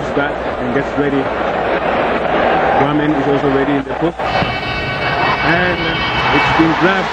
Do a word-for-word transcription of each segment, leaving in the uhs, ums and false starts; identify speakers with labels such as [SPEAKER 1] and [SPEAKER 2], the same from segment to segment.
[SPEAKER 1] back and gets ready. Ramen is also ready in the cook. And it's been grabbed.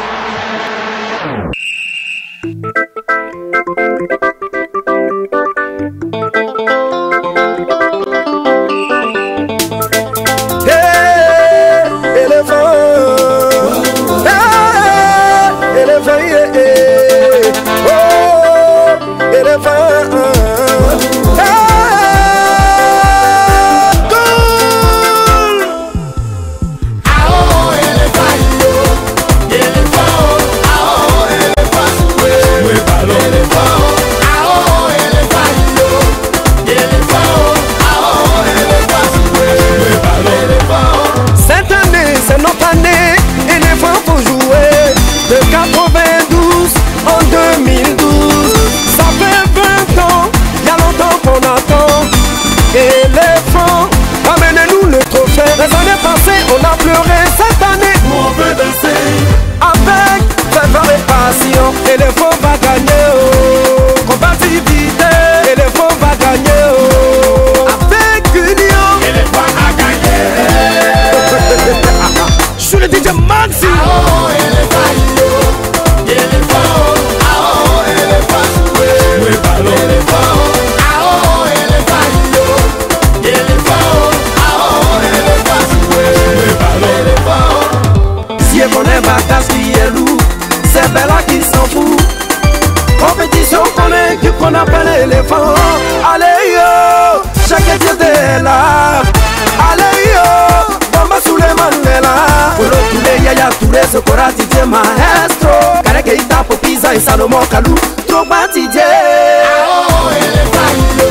[SPEAKER 2] On a pleuré cette année.
[SPEAKER 3] On veut danser
[SPEAKER 2] avec ferveur et passion. Éléphant va gagner, oh. Combativité, éléphant va gagner, oh. Avec union,
[SPEAKER 3] éléphant a gagné.
[SPEAKER 2] Je suis le D J Maxi.
[SPEAKER 3] Ah oh, éléphant, éléphant, ah oh, éléphant, oui, oui, ballon, éléphant, ah oh, éléphant, éléphant, ah oh, éléphant, oui, oui, ballon, éléphant.
[SPEAKER 2] Si on est bagasse qui est lourd, c'est Bella qui s'en fout. Compétition qu'on est, qu'on appelle éléphant. Allez yo, chaque dieu de là. Allez yo, Bamba Suleiman là. Pour le poulet, yaya, tout les sokora, Didier maestro. Kareke Itapo, Pisa et Salomon Kalou. Trop bas Didier.
[SPEAKER 3] Ah oh, éléphant,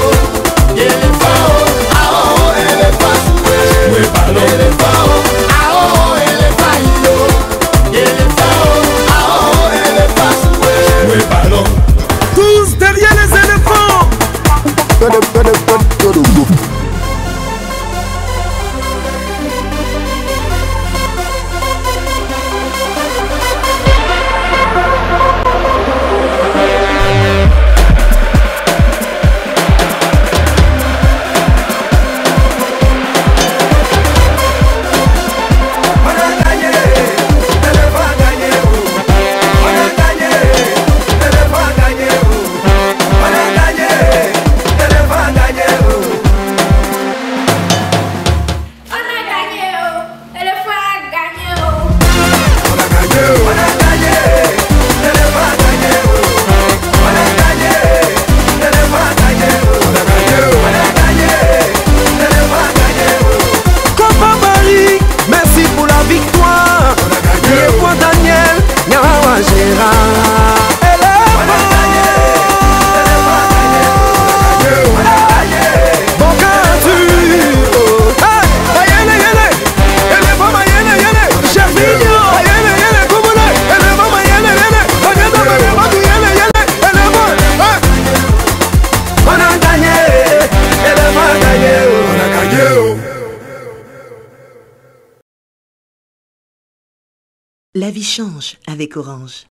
[SPEAKER 3] éléphant, ah oh, éléphant, oui, oui, ballon, éléphant, ah oh, éléphant, éléphant, ah oh, éléphant, oui, oui, ballon.
[SPEAKER 2] Tous derrière les éléphants.
[SPEAKER 4] La vie change avec Orange.